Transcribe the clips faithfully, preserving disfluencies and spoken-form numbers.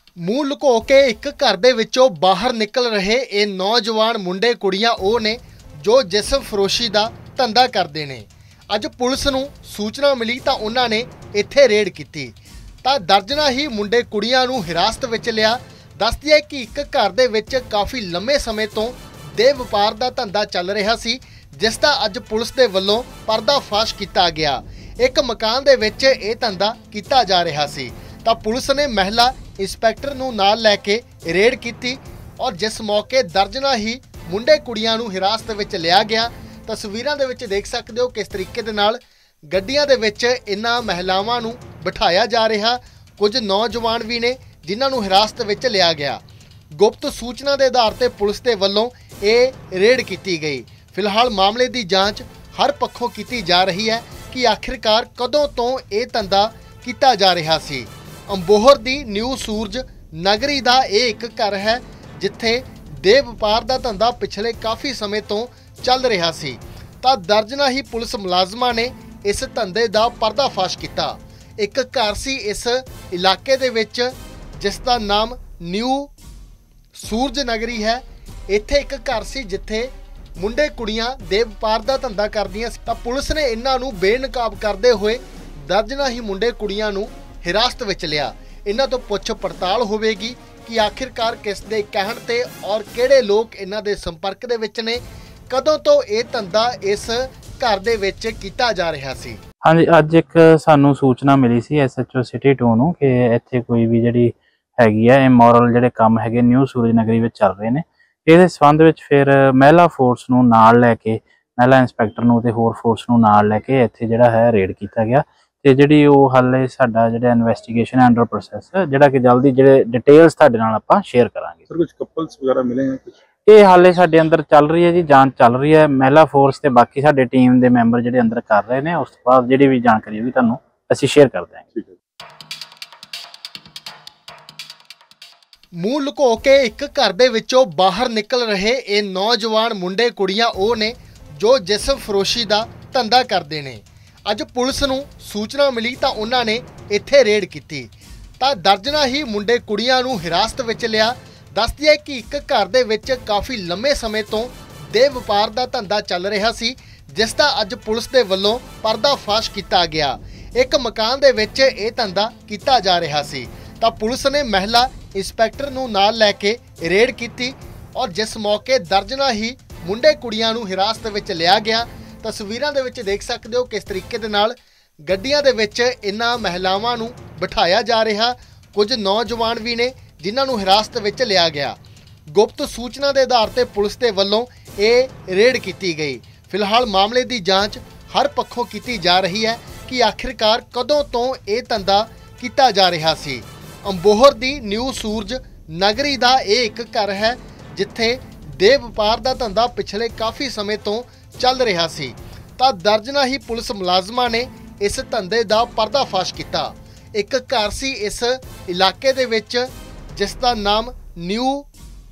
ਮੂੰਹ ਲੁਕੋ ਕੇ ਇੱਕ ਘਰ ਦੇ ਵਿੱਚੋਂ ਬਾਹਰ ਨਿਕਲ ਰਹੇ ਇਹ ਨੌਜਵਾਨ ਮੁੰਡੇ ਕੁੜੀਆਂ ਉਹ ਨੇ ਜੋ ਜਿਸਮ ਫਰੋਸ਼ੀ ਦਾ ਧੰਦਾ ਕਰਦੇ ਨੇ। ਅੱਜ ਪੁਲਿਸ ਨੂੰ ਸੂਚਨਾ ਮਿਲੀ ਤਾਂ ਉਹਨਾਂ ਨੇ ਇੱਥੇ ਰੇਡ ਕੀਤੀ ਤਾਂ ਦਰਜਨਾਂ ਹੀ ਮੁੰਡੇ ਕੁੜੀਆਂ ਨੂੰ ਹਿਰਾਸਤ ਵਿੱਚ ਲਿਆ। ਦੱਸਦੀ ਹੈ ਕਿ ਇੱਕ ਘਰ ਦੇ ਵਿੱਚ ਕਾਫੀ ਲੰਮੇ ਸਮੇਂ ਤੋਂ ਦੇਹ ਵਪਾਰ ਦਾ ਧੰਦਾ ਚੱਲ ਰਿਹਾ ਸੀ, ਜਿਸ ਦਾ ਅੱਜ ਪੁਲਿਸ ਦੇ ਵੱਲੋਂ ਪਰਦਾਫਾਸ਼ ਕੀਤਾ ਗਿਆ। ਇੱਕ ਮਕਾਨ ਦੇ ਵਿੱਚ ਇਹ ਧੰਦਾ ਕੀਤਾ ਜਾ ਰਿਹਾ ਸੀ ਤਾਂ ਪੁਲਿਸ ਨੇ ਮਹਿਲਾ ਇੰਸਪੈਕਟਰ ਨੂੰ ਨਾਲ ਲੈ ਕੇ ਰੇਡ ਕੀਤੀ ਔਰ ਜਿਸ ਮੌਕੇ ਦਰਜਨਾਂ ਹੀ ਮੁੰਡੇ ਕੁੜੀਆਂ ਨੂੰ ਹਿਰਾਸਤ ਵਿੱਚ ਲਿਆ ਗਿਆ। ਤਸਵੀਰਾਂ ਦੇ ਵਿੱਚ ਦੇਖ ਸਕਦੇ ਹੋ ਕਿਸ ਤਰੀਕੇ ਦੇ ਨਾਲ ਗੱਡੀਆਂ ਦੇ ਵਿੱਚ ਇਨ੍ਹਾਂ ਮਹਿਲਾਵਾਂ ਨੂੰ ਬਿਠਾਇਆ ਜਾ ਰਿਹਾ। ਕੁਝ ਨੌਜਵਾਨ ਵੀ ਨੇ ਜਿਨ੍ਹਾਂ ਨੂੰ ਹਿਰਾਸਤ ਵਿੱਚ ਲਿਆ ਗਿਆ। ਗੁਪਤ ਸੂਚਨਾ ਦੇ ਆਧਾਰ ਤੇ ਪੁਲਿਸ ਦੇ ਵੱਲੋਂ ਇਹ ਰੇਡ ਕੀਤੀ ਗਈ। ਫਿਲਹਾਲ ਮਾਮਲੇ ਦੀ ਜਾਂਚ ਹਰ ਪੱਖੋਂ ਕੀਤੀ ਜਾ ਰਹੀ ਹੈ ਕਿ ਆਖਿਰਕਾਰ ਕਦੋਂ ਤੋਂ ਇਹ ਧੰਦਾ ਕੀਤਾ ਜਾ ਰਿਹਾ ਸੀ। ਅੰਬੋਹਰ ਦੀ ਨਿਊ ਸੂਰਜ ਨਗਰੀ ਦਾ ਇਹ ਇੱਕ ਘਰ ਹੈ ਜਿੱਥੇ ਦੇਹ ਵਪਾਰ ਦਾ ਧੰਦਾ ਪਿਛਲੇ ਕਾਫੀ ਸਮੇਂ ਤੋਂ ਚੱਲ ਰਿਹਾ ਸੀ ਤਾਂ ਦਰਜਨਾਂ ਹੀ ਪੁਲਿਸ ਮੁਲਾਜ਼ਮਾਂ ਨੇ ਇਸ ਧੰਦੇ ਦਾ ਪਰਦਾਫਾਸ਼ ਕੀਤਾ। ਇੱਕ ਘਰ ਸੀ ਇਸ ਇਲਾਕੇ ਦੇ ਵਿੱਚ ਜਿਸ ਦਾ ਨਾਮ ਨਿਊ ਸੂਰਜ ਨਗਰੀ ਹੈ। ਇੱਥੇ ਇੱਕ ਘਰ ਸੀ ਜਿੱਥੇ ਮੁੰਡੇ ਕੁੜੀਆਂ ਦੇਹ ਵਪਾਰ ਦਾ ਧੰਦਾ ਕਰਦੀਆਂ ਸੀ ਤਾਂ ਪੁਲਿਸ ਨੇ ਇਹਨਾਂ ਨੂੰ ਬੇਨਕਾਬ ਕਰਦੇ ਹੋਏ ਦਰਜਨਾਂ ਹੀ ਮੁੰਡੇ ਕੁੜੀਆਂ ਨੂੰ ਹਿਰਾਸਤ ਵਿੱਚ ਲਿਆ। ਇਹਨਾਂ ਤੋਂ ਪੁੱਛ ਪੜਤਾਲ ਹੋਵੇਗੀ ਕਿ ਆਖਿਰਕਾਰ ਕਿਸ ਦੇ ਕਹਿਣ ਤੇ ਔਰ ਕਿਹੜੇ ਲੋਕ ਇਹਨਾਂ ਦੇ ਸੰਪਰਕ ਦੇ ਵਿੱਚ ਨੇ, ਕਦੋਂ ਤੋਂ ਇਹ ਧੰਦਾ ਇਸ ਘਰ ਦੇ ਵਿੱਚ ਕੀਤਾ ਜਾ ਰਿਹਾ ਸੀ। ਹਾਂਜੀ, ਅੱਜ ਇੱਕ ਸਾਨੂੰ ਸੂਚਨਾ ਮਿਲੀ ਸੀ S H O city two ਨੂੰ ਕਿ ਇੱਥੇ ਕੋਈ ਵੀ ਜਿਹੜੀ ਹੈਗੀ ਆ ਇਮੋਰਲ ਜਿਹੜੇ ਕੰਮ ਹੈਗੇ ਨਿਊ ਸੂਰਜ ਨਗਰੀ ਵਿੱਚ ਚੱਲ ਰਹੇ ਨੇ। ਇਹਦੇ ਸੰਬੰਧ ਵਿੱਚ ਫਿਰ ਮਹਿਲਾ ਫੋਰਸ ਨੂੰ ਨਾਲ ਲੈ ਕੇ ਮਹਿਲਾ ਇੰਸਪੈਕਟਰ ਨੂੰ ਤੇ ਹੋਰ ਫੋਰਸ ਨੂੰ ਨਾਲ ਲੈ ਕੇ ਇੱਥੇ ਜਿਹੜਾ ਹੈ ਰੇਡ ਕੀਤਾ ਗਿਆ ਤੇ ਜਿਹੜੀ ਉਹ ਹਾਲੇ ਸਾਡਾ ਜਿਹੜਾ ਇਨਵੈਸਟੀਗੇਸ਼ਨ ਅੰਡਰ ਪ੍ਰੋਸੈਸ ਜਿਹੜਾ ਕਿ ਜਲਦੀ ਜਿਹੜੇ ਡਿਟੇਲਸ ਤੁਹਾਡੇ ਨਾਲ ਆਪਾਂ ਸ਼ੇਅਰ ਕਰਾਂਗੇ। ਸਰ ਕੁਝ ਕਪਲਸ ਵਗੈਰਾ ਮਿਲੇ ਹਨ ਕੁਝ? ਇਹ ਹਾਲੇ ਸਾਡੇ ਅੰਦਰ ਚੱਲ ਰਹੀ ਹੈ ਜੀ, ਜਾਂਚ ਚੱਲ ਰਹੀ ਹੈ। ਮਹਿਲਾ ਫੋਰਸ ਤੇ ਬਾਕੀ ਸਾਡੇ ਟੀਮ ਦੇ ਮੈਂਬਰ ਜਿਹੜੇ ਅੰਦਰ ਕਰ ਰਹੇ ਨੇ, ਉਸ ਤੋਂ ਬਾਅਦ ਜਿਹੜੀ ਵੀ ਜਾਣਕਾਰੀ ਹੋਈ ਤੁਹਾਨੂੰ ਅਸੀਂ ਸ਼ੇਅਰ ਕਰ ਦਿਆਂਗੇ। ਠੀਕ ਹੈ। ਮੂੰਹ ਲੁਕੋ ਕੇ ਇੱਕ ਘਰ ਦੇ ਵਿੱਚੋਂ ਬਾਹਰ ਨਿਕਲ ਰਹੇ ਇਹ ਨੌਜਵਾਨ ਮੁੰਡੇ ਕੁੜੀਆਂ ਉਹ ਨੇ ਜੋ ਜਿਸਮ ਫਰੋਸ਼ੀ ਦਾ ਧੰਦਾ ਕਰਦੇ ਨੇ। ਅੱਜ ਪੁਲਿਸ ਨੂੰ ਸੂਚਨਾ ਮਿਲੀ ਤਾਂ ਉਹਨਾਂ ਨੇ ਇੱਥੇ ਰੇਡ ਕੀਤੀ ਤਾਂ ਦਰਜਨਾਂ ਹੀ ਮੁੰਡੇ ਕੁੜੀਆਂ ਨੂੰ ਹਿਰਾਸਤ ਵਿੱਚ ਲਿਆ। ਦੱਸਦੀ ਹੈ ਕਿ ਇੱਕ ਘਰ ਦੇ ਵਿੱਚ ਕਾਫੀ ਲੰਮੇ ਸਮੇਂ ਤੋਂ ਦੇਹ ਵਪਾਰ ਦਾ ਧੰਦਾ ਚੱਲ ਰਿਹਾ ਸੀ, ਜਿਸ ਦਾ ਅੱਜ ਪੁਲਿਸ ਦੇ ਵੱਲੋਂ ਪਰਦਾਫਾਸ਼ ਕੀਤਾ ਗਿਆ। ਇੱਕ ਮਕਾਨ ਦੇ ਵਿੱਚ ਇਹ ਧੰਦਾ ਕੀਤਾ ਜਾ ਰਿਹਾ ਸੀ ਤਾਂ ਪੁਲਿਸ ਨੇ ਮਹਿਲਾ ਇੰਸਪੈਕਟਰ ਨੂੰ ਨਾਲ ਲੈ ਕੇ ਰੇਡ ਕੀਤੀ ਔਰ ਜਿਸ ਮੌਕੇ ਦਰਜਨਾਂ ਹੀ ਮੁੰਡੇ ਕੁੜੀਆਂ ਨੂੰ ਹਿਰਾਸਤ ਵਿੱਚ ਲਿਆ ਗਿਆ। ਤਸਵੀਰਾਂ ਦੇ ਵਿੱਚ ਦੇਖ ਸਕਦੇ ਹੋ ਕਿਸ ਤਰੀਕੇ ਦੇ ਨਾਲ ਗੱਡੀਆਂ ਦੇ ਵਿੱਚ ਇਨ੍ਹਾਂ ਮਹਿਲਾਵਾਂ ਨੂੰ ਬਿਠਾਇਆ ਜਾ ਰਿਹਾ। ਕੁਝ ਨੌਜਵਾਨ ਵੀ ਨੇ ਜਿਨ੍ਹਾਂ ਨੂੰ ਹਿਰਾਸਤ ਵਿੱਚ ਲਿਆ ਗਿਆ। ਗੁਪਤ ਸੂਚਨਾ ਦੇ ਆਧਾਰ ਤੇ ਪੁਲਿਸ ਦੇ ਵੱਲੋਂ ਇਹ ਰੇਡ ਕੀਤੀ ਗਈ। ਫਿਲਹਾਲ ਮਾਮਲੇ ਦੀ ਜਾਂਚ ਹਰ ਪੱਖੋਂ ਕੀਤੀ ਜਾ ਰਹੀ ਹੈ ਕਿ ਆਖਿਰਕਾਰ ਕਦੋਂ ਤੋਂ ਇਹ ਧੰਦਾ ਕੀਤਾ ਜਾ ਰਿਹਾ ਸੀ। ਅੰਬੋਹਰ ਦੀ ਨਿਊ ਸੂਰਜ ਨਗਰੀ ਦਾ ਇਹ ਇੱਕ ਘਰ ਹੈ ਜਿੱਥੇ ਦੇਹ ਵਪਾਰ ਦਾ ਧੰਦਾ ਪਿਛਲੇ ਕਾਫੀ ਸਮੇਂ ਤੋਂ ਚੱਲ ਰਿਹਾ ਸੀ ਤਾਂ ਦਰਜਨਾਂ ਹੀ ਪੁਲਿਸ ਮੁਲਾਜ਼ਮਾਂ ਨੇ ਇਸ ਧੰਦੇ ਦਾ ਪਰਦਾਫਾਸ਼ ਕੀਤਾ। ਇੱਕ ਘਰ ਸੀ ਇਸ ਇਲਾਕੇ ਦੇ ਵਿੱਚ ਜਿਸ ਦਾ ਨਾਮ ਨਿਊ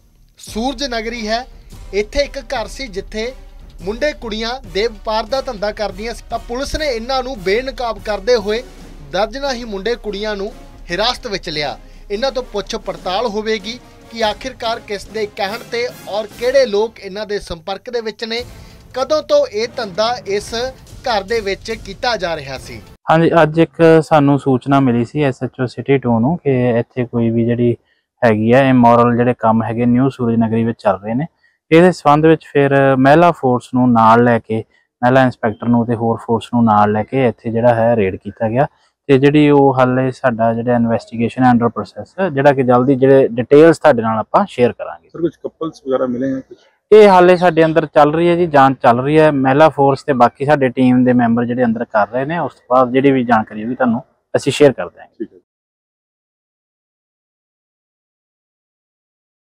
ਸੂਰਜ ਨਗਰੀ ਹੈ। ਇੱਥੇ ਇੱਕ ਘਰ ਸੀ ਜਿੱਥੇ ਮੁੰਡੇ ਕੁੜੀਆਂ ਦੇਹ ਵਪਾਰ ਦਾ ਧੰਦਾ ਕਰਦੀਆਂ ਸੀ ਤਾਂ ਪੁਲਿਸ ਨੇ ਇਹਨਾਂ ਨੂੰ ਬੇਨਕਾਬ ਕਰਦੇ ਹੋਏ ਦਰਜਨਾਂ ਹੀ ਮੁੰਡੇ ਕੁੜੀਆਂ ਨੂੰ ਹਿਰਾਸਤ ਵਿੱਚ ਲਿਆ। ਇਹਨਾਂ ਤੋਂ ਪੁੱਛ ਪੜਤਾਲ ਹੋਵੇਗੀ ਕਿ ਆਖਿਰਕਾਰ ਕਿਸ ਦੇ ਕਹਿਣ ਤੇ ਔਰ ਕਿਹੜੇ ਲੋਕ ਇਹਨਾਂ ਦੇ ਸੰਪਰਕ ਦੇ ਵਿੱਚ ਨੇ, ਕਦੋਂ ਤੋਂ ਇਹ ਧੰਦਾ ਇਸ ਘਰ ਦੇ ਵਿੱਚ ਕੀਤਾ ਜਾ ਰਿਹਾ ਸੀ। ਹਾਂਜੀ, ਅੱਜ ਇੱਕ ਸਾਨੂੰ ਸੂਚਨਾ ਮਿਲੀ ਸੀ S H O city two ਨੂੰ ਕਿ ਇੱਥੇ ਕੋਈ ਵੀ ਜਿਹੜੀ ਹੈਗੀ ਆ ਇਮੋਰਲ ਜਿਹੜੇ ਕੰਮ ਹੈਗੇ ਨਿਊ ਸੂਰਜ ਨਗਰੀ ਵਿੱਚ ਚੱਲ ਰਹੇ ਨੇ। ਇਹਦੇ ਸੰਬੰਧ ਵਿੱਚ ਫਿਰ ਮਹਿਲਾ ਫੋਰਸ ਨੂੰ ਨਾਲ ਲੈ ਕੇ ਮਹਿਲਾ ਇੰਸਪੈਕਟਰ ਨੂੰ ਤੇ ਹੋਰ ਫੋਰਸ ਨੂੰ ਨਾਲ ਲੈ ਕੇ ਇੱਥੇ ਜਿਹੜਾ ਹੈ ਰੇਡ ਕੀਤਾ ਗਿਆ ਤੇ ਜਿਹੜੀ ਉਹ ਹਾਲੇ ਸਾਡਾ ਜਿਹੜਾ ਇਨਵੈਸਟੀਗੇਸ਼ਨ ਅੰਡਰ ਪ੍ਰੋਸੈਸ ਜਿਹੜਾ ਕਿ ਜਲਦੀ ਜਿਹੜੇ ਡਿਟੇਲਸ ਤੁਹਾਡੇ ਨਾਲ ਆਪਾਂ ਸ਼ੇਅਰ ਕਰਾਂਗੇ। ਸਰ ਕੁਝ ਕਪਲਸ ਵਗੈਰਾ ਮਿਲੇ ਹਨ ਕੁਝ? ਇਹ ਹਾਲੇ ਸਾਡੇ ਅੰਦਰ ਚੱਲ ਰਹੀ ਹੈ ਜੀ, ਜਾਂਚ ਚੱਲ ਰਹੀ ਹੈ। ਮਹਿਲਾ ਫੋਰਸ ਤੇ ਬਾਕੀ ਸਾਡੇ ਟੀਮ ਦੇ ਮੈਂਬਰ ਜਿਹੜੇ ਅੰਦਰ ਕਰ ਰਹੇ ਨੇ, ਉਸ ਤੋਂ ਬਾਅਦ ਜਿਹੜੀ ਵੀ ਜਾਣਕਾਰੀ ਹੋਈ ਤੁਹਾਨੂੰ ਅਸੀਂ ਸ਼ੇਅਰ ਕਰ ਦਿਆਂਗੇ। ਠੀਕ ਹੈ।